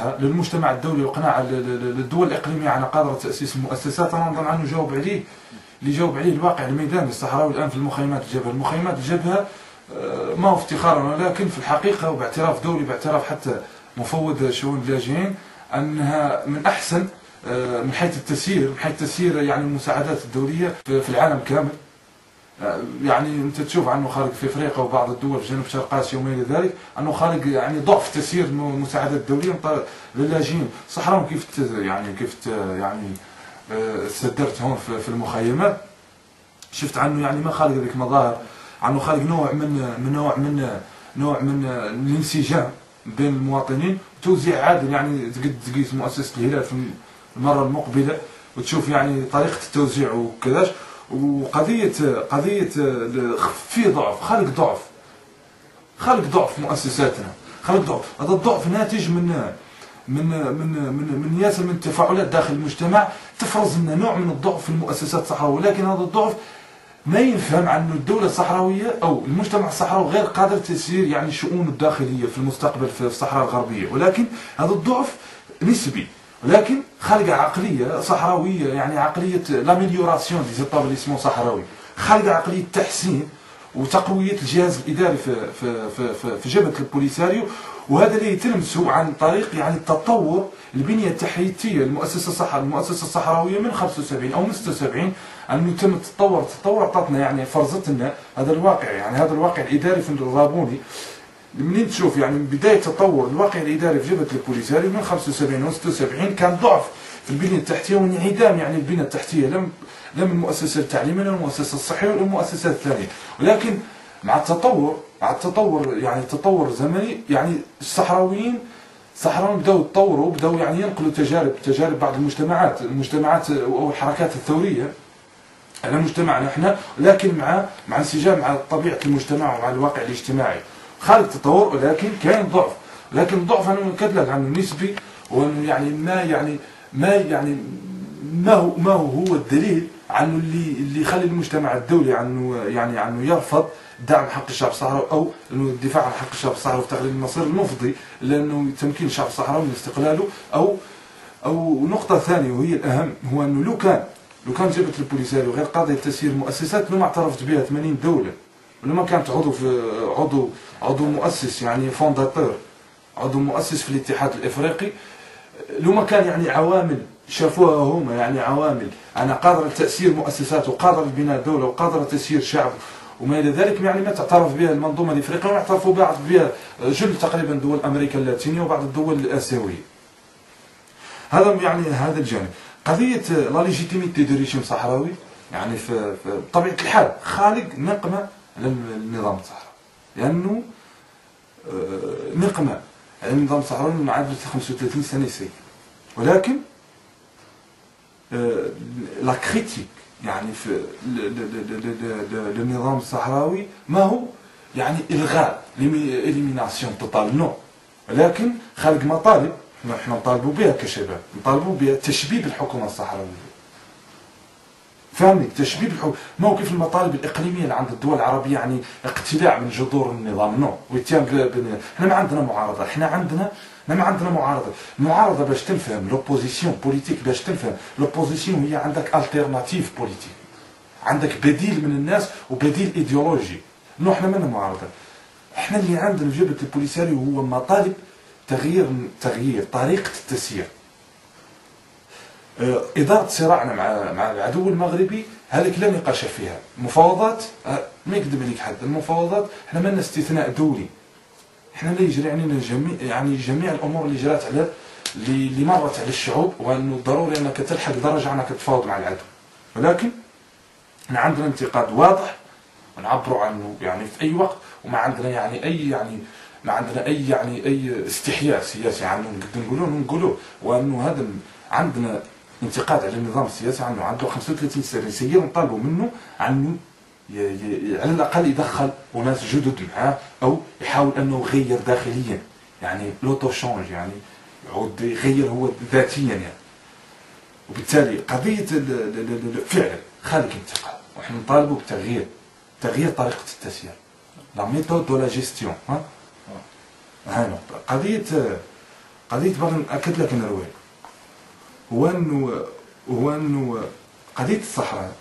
اقناعها للمجتمع الدولي واقناعها للدول الاقليميه على قدر تاسيس المؤسسات، انا نظن انه جاوب عليه اللي جاوب عليه الواقع الميداني الصحراوي الان في المخيمات الجبهه. المخيمات الجبهه ما هو افتخارا ولكن في الحقيقه وباعتراف دولي باعتراف حتى مفوض شؤون اللاجئين انها من احسن من حيث التسيير يعني المساعدات الدوليه في العالم كامل. يعني انت تشوف عنه خارج في افريقيا وبعض الدول في جنوب شرق اسيا وما الى ذلك انه خارج يعني ضعف تسيير المساعدات الدوليه للاجئين الصحراويين. كيف يعني استدرت هون في المخيمات شفت عنه يعني ما خارج هذيك المظاهر، عنه خارج نوع من الانسجام بين المواطنين وتوزيع عادل. يعني تقيس مؤسسه الهلال في المره المقبله وتشوف يعني طريقه التوزيع وكذاش. وقضيه في ضعف خلق ضعف مؤسساتنا، خلق ضعف. هذا الضعف ناتج من ياسر من التفاعلات داخل المجتمع تفرز لنا نوع من الضعف في المؤسسات الصحراويه، ولكن هذا الضعف ما ينفهم عنه الدوله الصحراويه او المجتمع الصحراوي غير قادر تسير يعني شؤونه الداخليه في المستقبل في الصحراء الغربيه. ولكن هذا الضعف نسبي، ولكن خلق عقليه صحراويه يعني عقليه لاميليوراسيون دي زيتابليسمون صحراوي، خلق عقليه تحسين وتقويه الجهاز الاداري في جبهه البوليساريو. وهذا اللي يتلمسه عن طريق يعني التطور البنيه التحتيه المؤسسه الصحراويه من 75 او من 76 انه تم التطور عطاتنا يعني فرضت لنا هذا الواقع، يعني هذا الواقع الاداري في الرابوني. منين تشوف يعني من بدايه تطور الواقع الاداري في جبهه البوليساريو من 75 و 76 كان ضعف في البنيه التحتيه وانعدام يعني البنيه التحتيه لم المؤسسه التعليميه ولا المؤسسه الصحيه ولا المؤسسات الثانيه. ولكن مع التطور يعني التطور الزمني يعني الصحراويين بداوا يتطوروا، بداوا يعني ينقلوا تجارب بعض المجتمعات او الحركات الثوريه على مجتمعنا احنا، لكن مع انسجام مع طبيعه المجتمع ومع الواقع الاجتماعي خارج تطور. ولكن كاين ضعف، لكن الضعف انا نؤكد لك عنه نسبي، وانه يعني ما هو الدليل عنه اللي يخلي المجتمع الدولي عنه يرفض دعم حق الشعب الصحراوي او انه الدفاع عن حق الشعب الصحراوي في تغيير المصير المفضي لانه تمكين الشعب الصحراوي من استقلاله. او نقطه ثانيه وهي الاهم هو انه لو كان جبهه البوليساريو غير قاضيه تسيير المؤسسات لو ما اعترفت بها 80 دوله، ولما كانت عضو مؤسس يعني فونداتور، عضو مؤسس في الاتحاد الافريقي، لو ما كان يعني عوامل شافوها هما يعني عوامل انا قادره لتاسير مؤسسات وقادره لبناء دوله وقادره تسيير شعب وما الى ذلك، يعني ما تعترف بها المنظومه الافريقيه وما يعترفوا بها جل تقريبا دول امريكا اللاتينيه وبعض الدول الاسيويه. هذا الجانب. قضيه لا ليجيتيميتي دو ريجيم صحراوي يعني في بطبيعه الحال خالق نقمه للنظام الصحراوي، لانه نقمه على النظام الصحراوي من عام 35 سنه يسير. ولكن لا كريتيك يعني في للنظام الصحراوي ما هو يعني الغاء اليميناسيون توتال نو، ولكن خلق مطالب نحن نطالبوا بها كشباب، نطالبوا بها تشبيب الحكومه الصحراويه. فهمني تشبيب الحكومه ما كيف المطالب الاقليميه اللي عند الدول العربيه يعني اقتلاع من جذور النظام نو ويتيام. احنا ما عندنا معارضه، ما عندنا معارضه باش تنفهم لوبوزيسيون بوليتيك، باش تنفهم لوبوزيسيون هي عندك التيرناتيف بوليتيك، عندك بديل من الناس وبديل ايديولوجي. نو احنا مالنا معارضه، احنا اللي عندنا في جبهه البوليساريو هو مطالب تغيير طريقه التسيير. اداره صراعنا مع العدو المغربي هذيك لا نقاش فيها. المفاوضات ما يكذب عليك حد، المفاوضات احنا مالنا استثناء دولي، احنا لا يجري علينا جميع الامور اللي جرات على اللي مرت على الشعوب، وانه ضروري انك تلحق درجه انك تفاوض مع العدو. ولكن احنا عندنا انتقاد واضح ونعبروا عنه يعني في اي وقت، وما عندنا ما عندنا اي استحياء سياسي عنه نقولوه، وانه هذا عندنا انتقاد على النظام السياسي عنده 35 سنه يسير، نطالبوا منه عنه على الاقل يدخل وناس جدد معاه او يحاول انه يغير داخليا، يعني لوتو شونج، يعني يعود يغير هو ذاتيا يعني. وبالتالي قضيه فعلا خارج انتقاد، ونحن نطالبوا بتغيير طريقه التسيير، لا ميثود دو لا جيستيون. هاي نقطه. قضيه باغي ناكد لك انا رواه هو انه قضيه الصحراء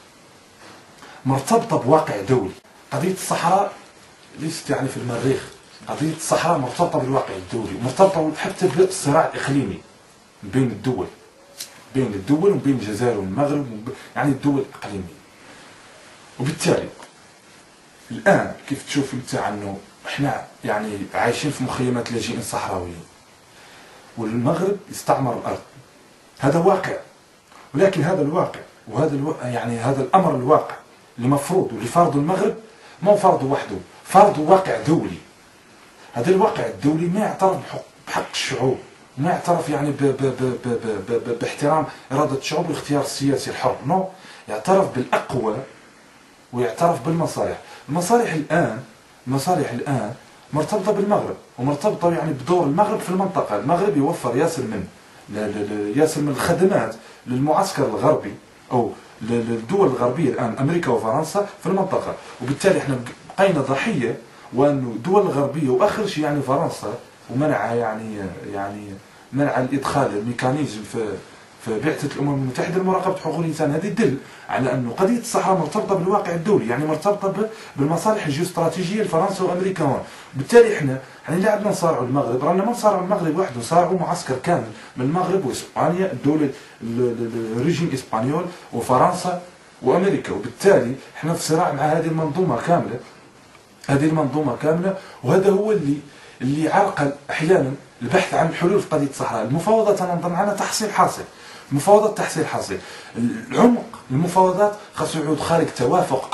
مرتبطه بواقع دولي. قضيه الصحراء ليست يعني في المريخ، قضيه الصحراء مرتبطه بالواقع الدولي ومرتبطه حتى بالصراع الاقليمي بين الدول، وبين الجزائر والمغرب، يعني الدول الاقليميه. وبالتالي الان كيف تشوف انت انه احنا يعني عايشين في مخيمات لاجئين صحراويين، والمغرب يستعمر الارض، هذا واقع. ولكن هذا الواقع يعني هذا الامر الواقع اللي مفروض واللي فرضه المغرب ما هو فرضه وحده، فرضه واقع دولي. هذا الواقع الدولي ما يعترف بحق الشعوب، ما يعترف يعني باحترام اراده الشعوب والاختيار السياسي الحر، نو، يعترف بالاقوى ويعترف بالمصالح. المصالح الان مرتبطه بالمغرب، ومرتبطه يعني بدور المغرب في المنطقه. المغرب يوفر ياسر من الخدمات للمعسكر الغربي او للدول الغربيه الان، امريكا وفرنسا في المنطقه. وبالتالي احنا بقينا ضحيه، وانه الدول الغربيه واخر شيء يعني فرنسا ومنع يعني منع الادخال الميكانيزم في بعثه الامم المتحده لمراقبه حقوق الانسان. هذه تدل على انه قضيه الصحراء مرتبطه بالواقع الدولي، يعني مرتبطه بالمصالح الجيوستراتيجيه لفرنسا وامريكا هون. بالتالي احنا لا عندنا نصارعوا المغرب، رانا ما نصارعوا المغرب وحده، نصارعوا معسكر كامل من المغرب واسبانيا، الدوله الريجيم اسبانيول وفرنسا وامريكا. وبالتالي احنا في صراع مع هذه المنظومه كامله، وهذا هو اللي عرقل احيانا البحث عن الحلول في قضيه الصحراء. المفاوضات انا نظن عنها تحصيل حاصل. العمق المفاوضات خاصو يعود خارج توافق،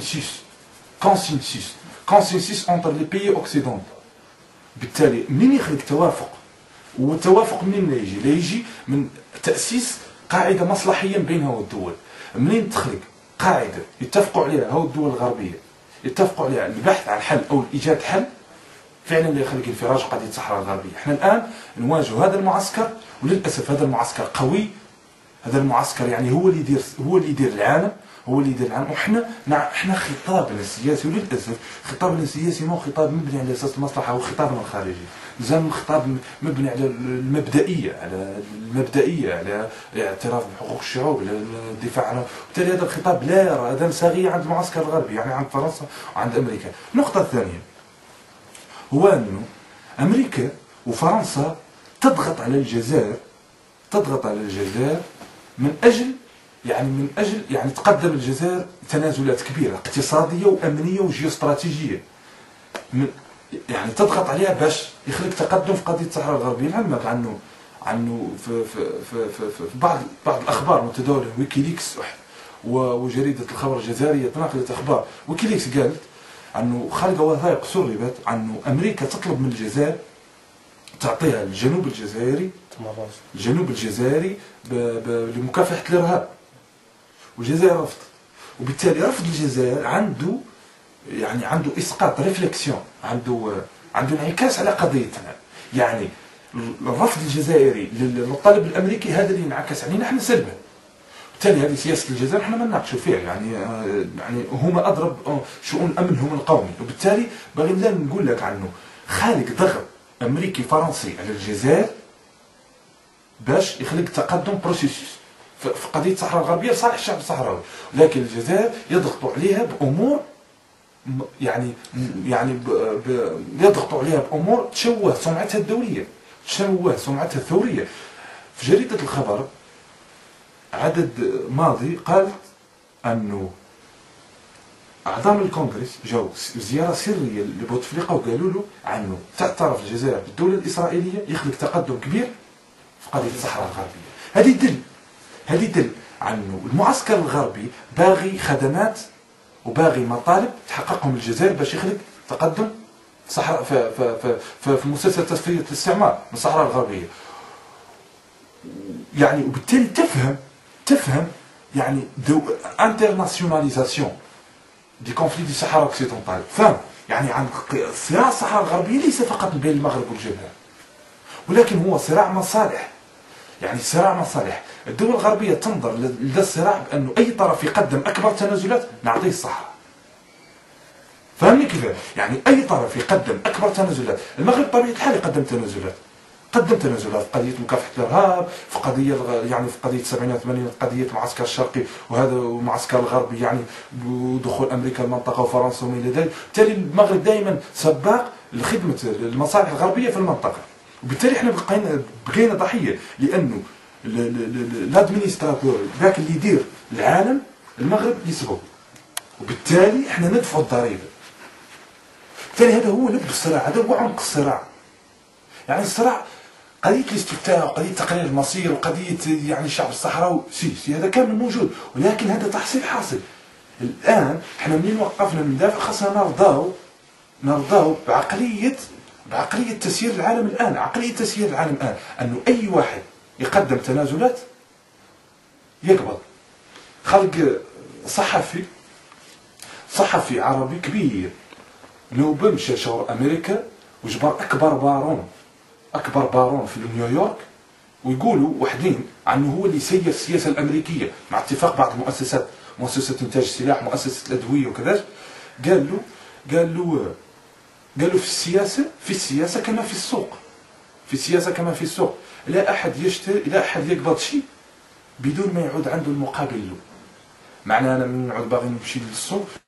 كونسنسوس انتر لي بيي اوكسيدونتال. بالتالي منين يخرج توافق؟ والتوافق منين لا يجي من تاسيس قاعده مصلحيه بينها والدول. منين تخرج قاعده يتفقوا عليها هو الدول الغربيه، يتفقوا عليها البحث عن حل او ايجاد حل فعلا لا يخلق انفراج قضيه الصحراء الغربيه. احنا الان نواجه هذا المعسكر، وللاسف هذا المعسكر قوي، هذا المعسكر يعني هو اللي يدير العالم، وحنا خطابنا السياسي، وللاسف خطابنا السياسي ما هو خطاب مبني على اساس المصلحه، هو خطابنا الخارجي. لازم خطاب مبني على المبدئيه، على الاعتراف بحقوق الشعوب، على الدفاع عنها. وبالتالي هذا الخطاب لا يرى اذان صاغيه عند المعسكر الغربي، يعني عند فرنسا وعند امريكا. النقطه الثانيه هو انه امريكا وفرنسا تضغط على الجزائر من اجل تقدم الجزائر تنازلات كبيره اقتصاديه وامنيه وجيوستراتيجيه، يعني تضغط عليها باش يخلق تقدم في قضيه الصحراء الغربيه. لعلمك عنه في بعض الاخبار المتداوله، ويكيليكس وجريده الخبر الجزائريه تناقلت اخبار ويكيليكس، قالت انه خارج وثائق سربت انه امريكا تطلب من الجزائر تعطيها الجنوب الجزائري لمكافحه الارهاب، والجزائر رفضت. وبالتالي رفض الجزائر عنده اسقاط ريفليكسيون، عنده انعكاس على قضيتنا. يعني الرفض الجزائري للطلب الامريكي هذا اللي ينعكس علينا احنا سلبا. بالتالي هذه سياسه الجزائر احنا ما نناقشوا فيها، يعني هما اضرب شؤون امنهم القومي. وبالتالي باغي نقول لك عنه خالق ضغط امريكي فرنسي على الجزائر باش يخلق تقدم بروسيسوس في قضيه الصحراء الغربيه لصالح الشعب الصحراوي. لكن الجزائر يضغطوا عليها بامور يضغطوا عليها بامور تشوه سمعتها الدوليه، تشوه سمعتها الثوريه. في جريده الخبر عدد ماضي قال انه اعضاء الكونغرس جاوا زياره سريه لبوتفليقه وقالوا له عنه تعترف الجزائر بالدوله الاسرائيليه، يخلق تقدم كبير في قضيه الصحراء الغربيه. هذه يدل عنه المعسكر الغربي باغي خدمات وباغي مطالب تحققهم الجزائر باش يخلق تقدم صحراء في مسلسل تصفيه الاستعمار من الصحراء الغربيه. يعني وبالتالي تفهم يعني انترناسيوناليزاسيون دي كونفلي دي الصحراء اوكسيدونتال. فهم يعني عن صراع الصحراء الغربيه ليس فقط بين المغرب والجزائر، ولكن هو صراع مصالح. يعني صراع مصالح. الدول الغربيه تنظر لهذا الصراع بانه اي طرف يقدم اكبر تنازلات نعطيه الصحراء. فهمني كيف؟ يعني اي طرف يقدم اكبر تنازلات، المغرب بطبيعه الحال يقدم تنازلات، قدم تنازلات في قضيه مكافحه الارهاب، في قضيه يعني في قضيه 87 قضيه المعسكر الشرقي وهذا المعسكر الغربي يعني ودخول امريكا المنطقه وفرنسا وما الى ذلك. بالتالي المغرب دائما سباق لخدمه المصالح الغربيه في المنطقه، وبالتالي احنا بقينا ضحيه، لانه لادمينستراتور ذاك اللي يدير العالم المغرب يسبق، وبالتالي احنا ندفع الضريبه. بالتالي هذا هو لب الصراع، هذا هو عمق الصراع. يعني الصراع قضيه الاستفتاء وقضيه تقرير المصير وقضيه يعني الشعب الصحراوي سي هذا كامل موجود، ولكن هذا تحصيل حاصل. الان احنا منين وقفنا ندافع خاصنا نرضاو بعقليه تسيير العالم الان، عقليه تسيير العالم الان انه اي واحد يقدم تنازلات يقبض. خلق صحفي عربي كبير نوبل مشى شهر امريكا وجبر اكبر بارون في نيويورك، ويقولوا وحدين عنه هو اللي يسير السياسه الامريكيه مع اتفاق بعض المؤسسات، مؤسسه انتاج السلاح، مؤسسه الادويه وكذا. قال له في السياسه كما في السوق، لا احد يشتري، لا احد يقبض شيء بدون ما يعود عنده المقابل له. معناه انا من نعود باغي نمشي للسوق